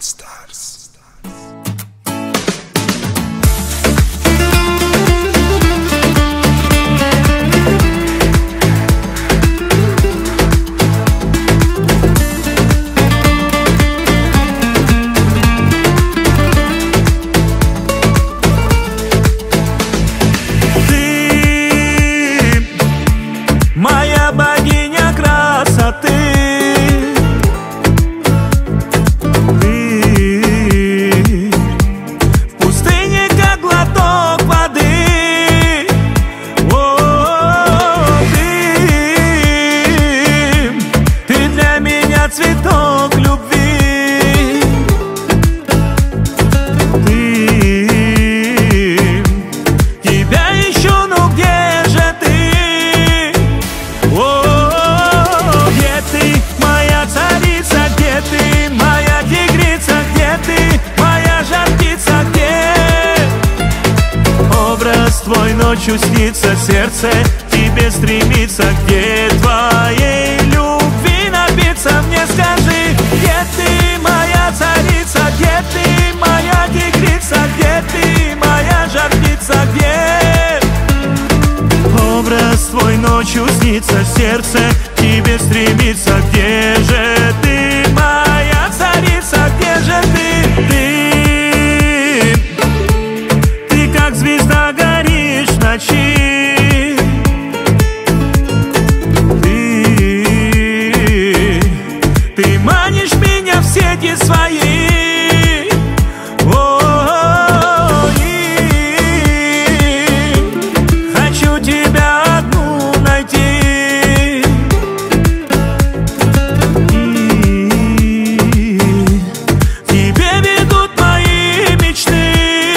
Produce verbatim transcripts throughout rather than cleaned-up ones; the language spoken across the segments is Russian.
Stars. Моя богиня красоты, ты в пустыне, как глоток воды. О, ты, ты для меня цветок любви. Ты, тебя ищу, ну где же ты? Твой ночью снится, сердце тебе стремится. Где твоей любви напиться? Мне скажи, где ты, моя царица? Где ты, моя тигрица? Где ты, моя жар-птица? Где? Образ твой ночью снится, сердце тебе стремится. Где же ты, моя царица? Где же ты? Ты, ты как звезда горишь в ночи. Ты, ты манишь меня в сети свои. О, и хочу тебя одну найти. И тебе ведут мои мечты.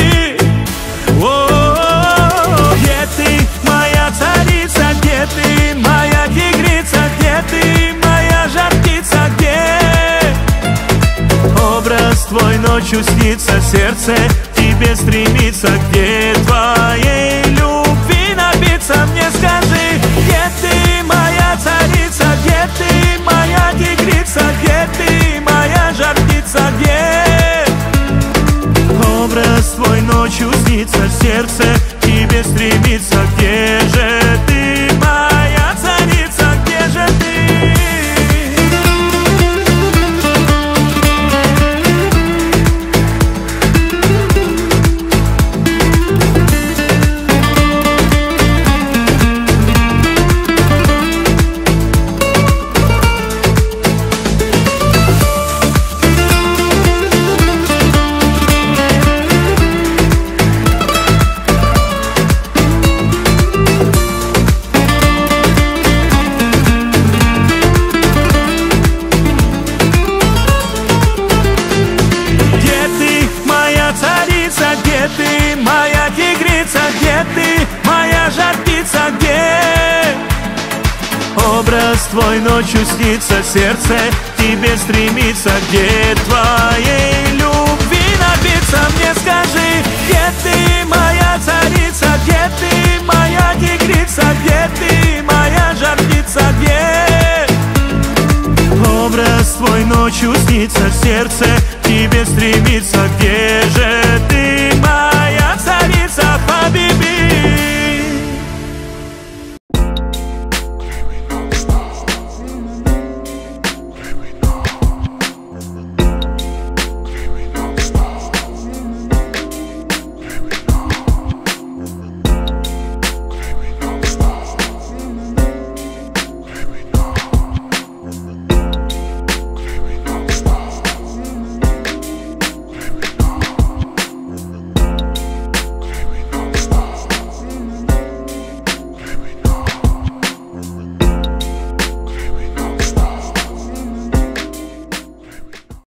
О, где ты, моя царица? Где ты, моя тигрица? Где ты, моя жар-птица? Где? Образ твой ночью снится, сердце тебе стремится. Где твоей любви напиться? Мне скажи, где ты, моя царица? Где ты, моя тигрица? Где ты, моя жар-птица? Где? Образ твой ночью снится, сердце тебе стремится. Где же ты, моя царица? Где же ты? Где ты, моя тигрица? Где ты, моя жар-птица? Где? Образ твой ночью снится, сердце тебе стремится. Где твоей любви напиться? Мне скажи, где ты, моя царица? Где ты, моя тигрица? Где ты, моя жар-птица? Где? Образ твой ночью снится, сердце тебе стремится. Где же ты, моя царица, Хабиби?